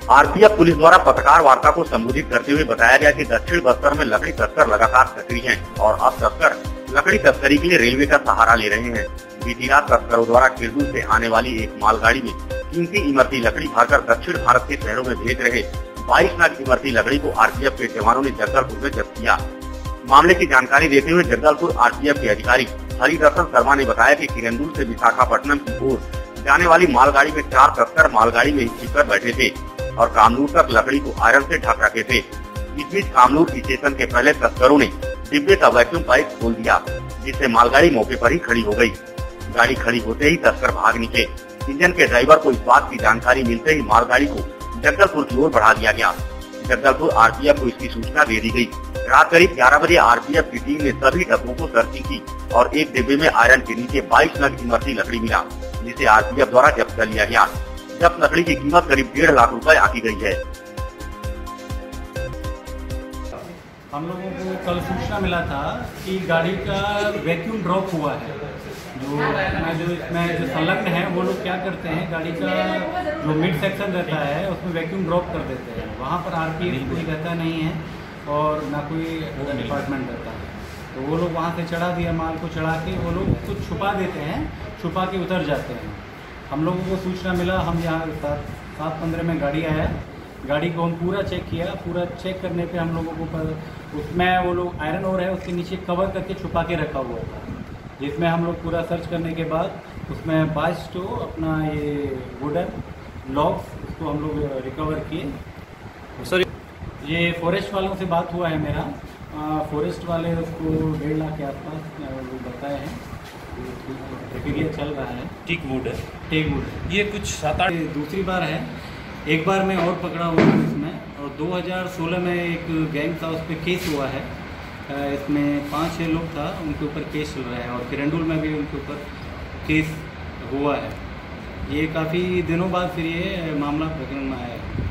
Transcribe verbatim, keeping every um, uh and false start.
RPF police द्वारा पत्रकार वार्ता को संबोधित करते हुए बताया गया कि दक्षिण बस्तर में लकड़ी तस्कर लगातार सक्रिय हैं और अब तस्कर लकड़ी तस्करी के लिए रेलवे का सहारा ले रहे हैं। बीती रात तस्करों द्वारा किरदू से आने वाली एक मालगाड़ी में कीमती इमरती लकड़ी भरकर दक्षिण भारत के शहरों में भेज रहे बाईस नग इमरती लकड़ी को आरपीएफ के जवानों ने जगदलपुर में जब्त किया। मामले की जानकारी देते हुए जगदलपुर आरपीएफ के अधिकारी हरिदर्शन शर्मा ने बताया कि किरंदुल से विशाखापट्टनम की ओर जाने वाली मालगाड़ी में चार तस्कर मालगाड़ी में ही कर बैठे थे और कामनूर तक लकड़ी को आयरन से ढक रखे थे। इस बीच कामनूर स्टेशन के पहले तस्करों ने डिब्बे का वैक्यूम पाइप खोल दिया, जिससे मालगाड़ी मौके पर ही खड़ी हो गई। गाड़ी खड़ी होते ही तस्कर भाग निकले। इंजन के ड्राइवर को इस बात की जानकारी मिलते ही मालगाड़ी को जगदलपुर की ओर बढ़ा दिया गया। जगदलपुर आरपीएफ को इसकी सूचना दे दी गई। रात करीब ग्यारह बजे आरपीएफ की टीम ने सभी डब्बों को सर्चिंग की और एक डिब्बे में आयरन के नीचे बाईस नग इमरती लकड़ी मिला, जिसे आरपीएफ द्वारा जब्त कर लिया गया। जब्त लकड़ी की कीमत करीब डेढ़ लाख रुपए आकी गई है। हम लोगों को कल सूचना मिला था कि गाड़ी का वैक्यूम ड्रॉप हुआ है। जो मैं जो इसमें जो संलग्न है वो लोग क्या करते हैं, गाड़ी का जो मिड सेक्शन रहता है उसमें वैक्यूम ड्रॉप कर देते हैं। वहाँ पर आरपीएफ कोई रहता नहीं है और ना कोई डिपार्टमेंट रहता है, तो वो लोग वहाँ से चढ़ा दिया माल को, चढ़ा के वो लोग कुछ छुपा देते हैं, छुपा के उतर जाते हैं। हम लोगों को सूचना मिला, हम यहाँ सात सात पंद्रह में गाड़ी आया, गाड़ी को हम पूरा चेक किया। पूरा चेक करने पे हम लोगों को पर उसमें वो लोग आयरन ओर है उसके नीचे कवर करके छुपा के रखा हुआ था, जिसमें हम लोग पूरा सर्च करने के बाद उसमें बाईस टो अपना ये वुडन लॉक्स उसको हम लोग रिकवर किए। सर ये फॉरेस्ट वालों से बात हुआ है मेरा, आ, फॉरेस्ट वाले उसको डेढ़ लाख के आसपास बताए हैं। प्रक्रिया चल रहा है। टीक वुड है, टेक वुड ये कुछ सात आठ दूसरी बार है। एक बार मैं और पकड़ा हुआ हूँ इसमें, और दो हज़ार सोलह में एक गैंग था, उस पर केस हुआ है। इसमें पाँच छः लोग था, उनके ऊपर केस चल रहा है और किरंदुल में भी उनके ऊपर केस हुआ है। ये काफ़ी दिनों बाद फिर ये मामला प्रकरण में आया है।